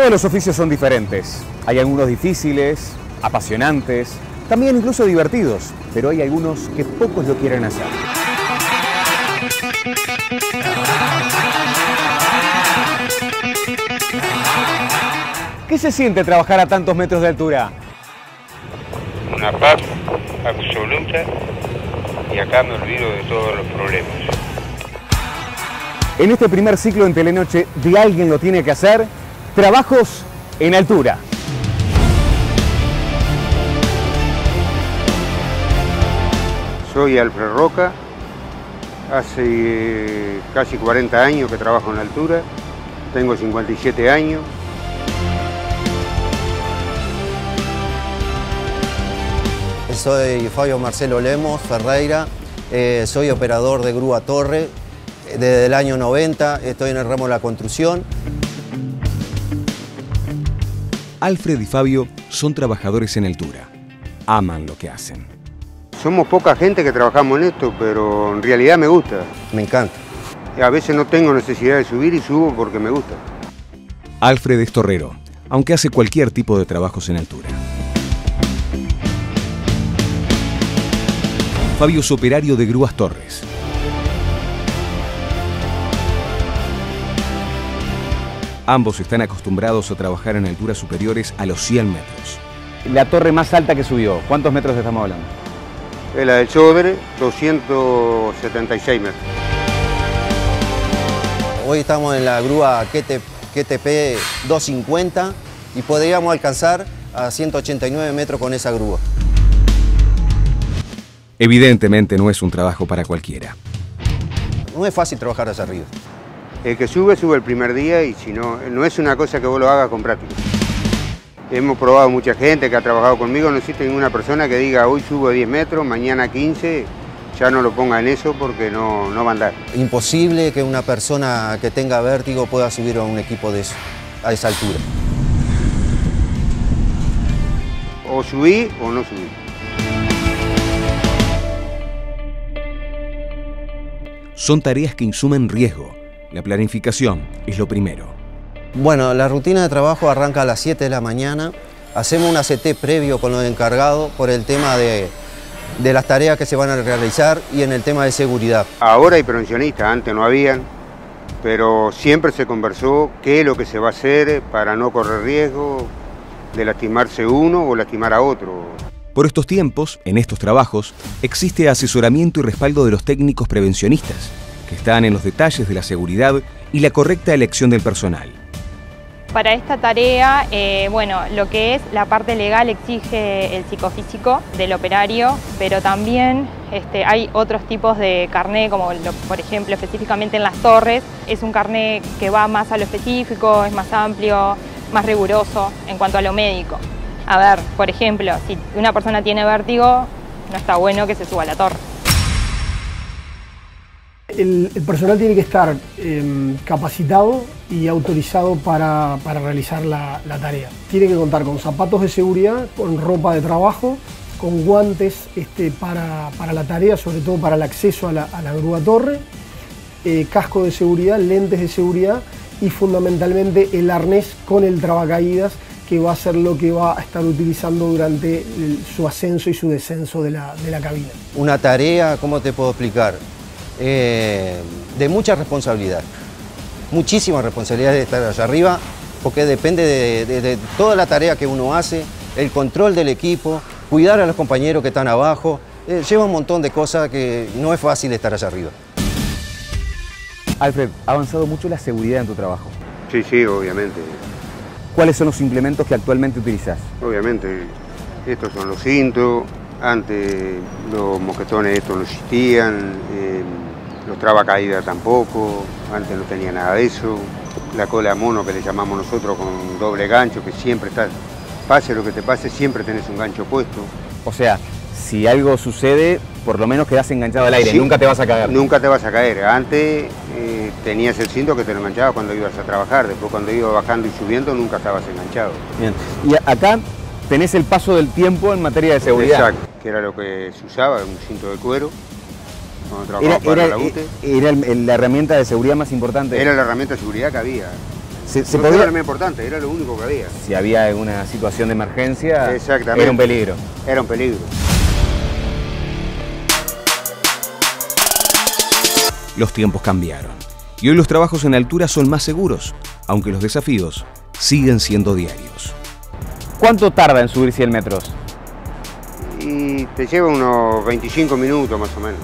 Todos los oficios son diferentes. Hay algunos difíciles, apasionantes, también incluso divertidos, pero hay algunos que pocos lo quieren hacer. ¿Qué se siente trabajar a tantos metros de altura? Una paz absoluta y acá me olvido de todos los problemas. En este primer ciclo en Telenoche de Alguien lo tiene que hacer, trabajos en altura. Soy Alfred Roca, hace casi 40 años que trabajo en altura, tengo 57 años. Soy Fabio Marcelo Lemos Ferreira, soy operador de grúa torre desde el año 90, estoy en el ramo de la construcción. Alfred y Fabio son trabajadores en altura, aman lo que hacen. Somos poca gente que trabajamos en esto, pero en realidad me gusta. Me encanta. A veces no tengo necesidad de subir y subo porque me gusta. Alfred es torrero, aunque hace cualquier tipo de trabajos en altura. Fabio es operario de grúas torres. Ambos están acostumbrados a trabajar en alturas superiores a los 100 metros. La torre más alta que subió, ¿cuántos metros estamos hablando? Es la del Sodre, 276 metros. Hoy estamos en la grúa QTP 250 y podríamos alcanzar a 189 metros con esa grúa. Evidentemente no es un trabajo para cualquiera. No es fácil trabajar allá arriba. El que sube, sube el primer día y si no, no es una cosa que vos lo hagas con práctica. Hemos probado mucha gente que ha trabajado conmigo, no existe ninguna persona que diga hoy subo 10 metros, mañana 15, ya no lo ponga en eso porque no va a andar. Imposible que una persona que tenga vértigo pueda subir a un equipo de eso, a esa altura. O subí o no subí. Son tareas que insumen riesgo. La planificación es lo primero. Bueno, la rutina de trabajo arranca a las 7 de la mañana. Hacemos un ACT previo con los encargados por el tema de las tareas que se van a realizar y en el tema de seguridad. Ahora hay prevencionistas, antes no habían, pero siempre se conversó qué es lo que se va a hacer para no correr riesgo de lastimarse uno o lastimar a otro. Por estos tiempos, en estos trabajos, existe asesoramiento y respaldo de los técnicos prevencionistas, que están en los detalles de la seguridad y la correcta elección del personal. Para esta tarea, bueno, lo que es la parte legal exige el psicofísico del operario, pero también hay otros tipos de carné, como por ejemplo específicamente en las torres, es un carné que va más a lo específico, es más amplio, más riguroso en cuanto a lo médico. A ver, por ejemplo, si una persona tiene vértigo, no está bueno que se suba a la torre. El personal tiene que estar capacitado y autorizado para realizar la tarea. Tiene que contar con zapatos de seguridad, con ropa de trabajo, con guantes para la tarea, sobre todo para el acceso a la grúa torre, casco de seguridad, lentes de seguridad y fundamentalmente el arnés con el trabacaídas, que va a ser lo que va a estar utilizando durante su ascenso y su descenso de la cabina. Una tarea, ¿cómo te puedo explicar? De mucha responsabilidad, muchísima responsabilidad de estar allá arriba, porque depende de toda la tarea que uno hace, el control del equipo, cuidar a los compañeros que están abajo, lleva un montón de cosas que no es fácil estar allá arriba. Alfred, ¿ha avanzado mucho la seguridad en tu trabajo? Sí, obviamente. ¿Cuáles son los implementos que actualmente utilizas? Obviamente, estos son los cintos, antes los mosquetones estos no existían, los trabacaídas tampoco, antes no tenía nada de eso, la cola mono que le llamamos nosotros con doble gancho, que siempre está, pase lo que te pase, siempre tenés un gancho puesto. O sea, si algo sucede, por lo menos quedás enganchado al aire, sí, nunca te vas a caer. Nunca te vas a caer. Antes tenías el cinto que te lo enganchabas cuando ibas a trabajar, después cuando ibas bajando y subiendo nunca estabas enganchado. Bien. Y acá tenés el paso del tiempo en materia de seguridad. Exacto, que era lo que se usaba, un cinto de cuero. Cuando trabajaba para la UTE. ¿Era la herramienta de seguridad más importante? Era la herramienta de seguridad que había. Se No podía... era lo más importante, era lo único que había. Si había alguna situación de emergencia, Exactamente. era un peligro. Era un peligro. Los tiempos cambiaron y hoy los trabajos en altura son más seguros, aunque los desafíos siguen siendo diarios. ¿Cuánto tarda en subir 100 metros? Y te lleva unos 25 minutos más o menos.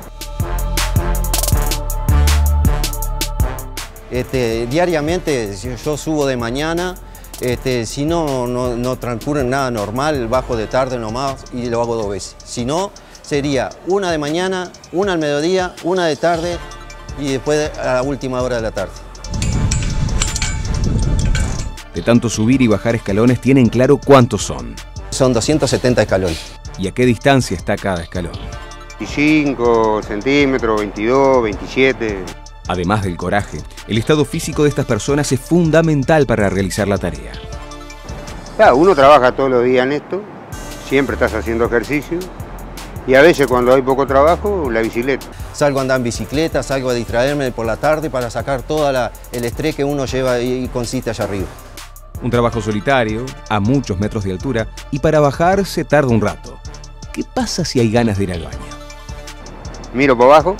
Diariamente yo subo de mañana, si no transcurre nada normal, bajo de tarde nomás y lo hago 2 veces. Si no, sería una de mañana, una al mediodía, una de tarde y después a la última hora de la tarde. De tanto subir y bajar escalones tienen claro cuántos son Son 270 escalones. y a qué distancia está cada escalón. 25 centímetros, 22, 27. Además del coraje, el estado físico de estas personas es fundamental para realizar la tarea. Claro, uno trabaja todos los días en esto, siempre estás haciendo ejercicio y a veces cuando hay poco trabajo, la bicicleta. Salgo a andar en bicicleta, salgo a distraerme por la tarde para sacar todo el estrés que uno lleva y consiste allá arriba. Un trabajo solitario, a muchos metros de altura, y para bajar se tarda un rato. ¿Qué pasa si hay ganas de ir al baño? Miro por abajo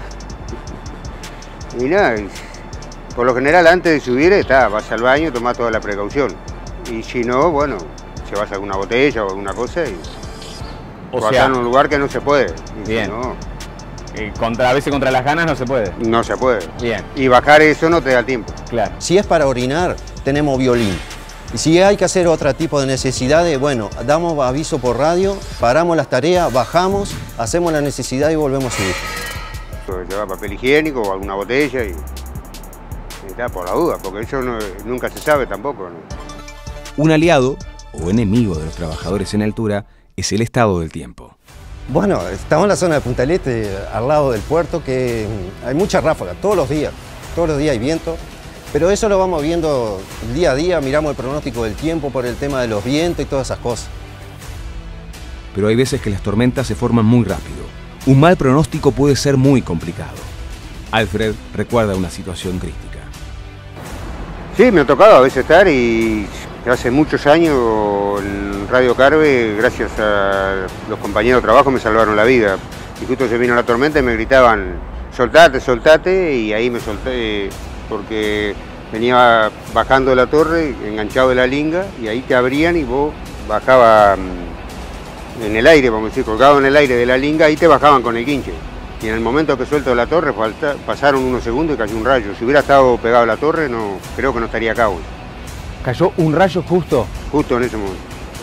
y nada, por lo general antes de subir vas al baño, tomás toda la precaución. Y si no, bueno, llevas alguna botella o alguna cosa y vas en un lugar que no se puede. Y bien. Si no, A veces contra las ganas no se puede. no se puede. Bien, Y bajar eso no te da tiempo. claro. Si es para orinar, tenemos violín. Y si hay que hacer otro tipo de necesidades, bueno, damos aviso por radio, paramos las tareas, bajamos, hacemos la necesidad y volvemos a subir. Llevar papel higiénico o alguna botella y está por la duda, porque eso nunca se sabe tampoco, ¿no? Un aliado o enemigo de los trabajadores en altura es el estado del tiempo. Bueno, estamos en la zona de Punta del Este, al lado del puerto, que hay mucha ráfaga, todos los días hay viento, pero eso lo vamos viendo día a día, miramos el pronóstico del tiempo por el tema de los vientos y todas esas cosas. Pero hay veces que las tormentas se forman muy rápido. Un mal pronóstico puede ser muy complicado. Alfred recuerda una situación crítica. Sí, me ha tocado a veces estar y hace muchos años en Radio Carve, gracias a los compañeros de trabajo, me salvaron la vida. Y justo se vino la tormenta y me gritaban, soltate, soltate, y ahí me solté porque venía bajando de la torre, enganchado de la linga, y ahí te abrían y vos bajabas en el aire, vamos a decir, colgado en el aire de la linga, ahí te bajaban con el guinche. Y en el momento que suelto de la torre, pasaron unos segundos y cayó un rayo. Si hubiera estado pegado a la torre, creo que no estaría acá hoy. ¿Cayó un rayo justo? Justo en ese momento.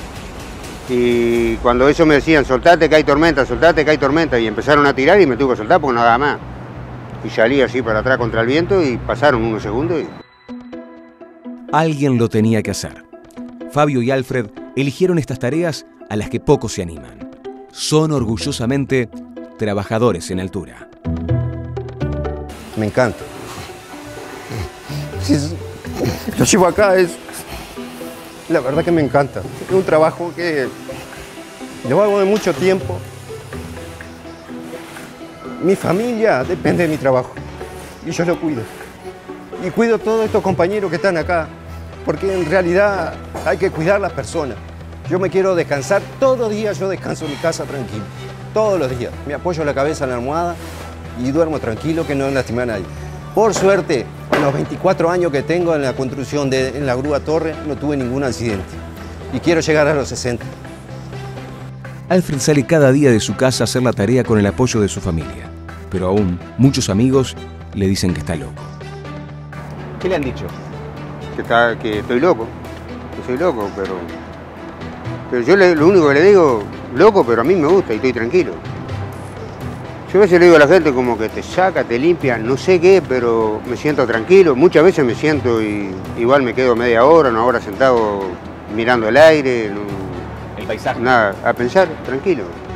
Y cuando eso me decían, soltate que hay tormenta, soltate que hay tormenta, y empezaron a tirar y me tuve que soltar porque no daba más. Y salí así para atrás contra el viento y pasaron unos segundos. Alguien lo tenía que hacer. Fabio y Alfred eligieron estas tareas a las que pocos se animan. Son orgullosamente trabajadores en altura. Me encanta. Lo llevo acá, la verdad que me encanta. Es un trabajo que lo hago de mucho tiempo. Mi familia depende de mi trabajo y yo lo cuido. Y cuido a todos estos compañeros que están acá, porque en realidad hay que cuidar a las personas. Yo me quiero descansar, todos los días yo descanso en mi casa tranquilo, todos los días. Me apoyo la cabeza en la almohada y duermo tranquilo, que no lastima a nadie. Por suerte, en los 24 años que tengo en la construcción en la grúa torre, no tuve ningún accidente. Y quiero llegar a los 60. Alfred sale cada día de su casa a hacer la tarea con el apoyo de su familia. Pero aún, muchos amigos le dicen que está loco. ¿Qué le han dicho? Que estoy loco, que soy loco, pero yo lo único que le digo, loco, pero a mí me gusta y estoy tranquilo. Yo a veces le digo a la gente como que te saca, te limpia, no sé qué, pero me siento tranquilo. Muchas veces me siento y igual me quedo media hora, una hora sentado mirando el aire, El paisaje. nada, a pensar, tranquilo.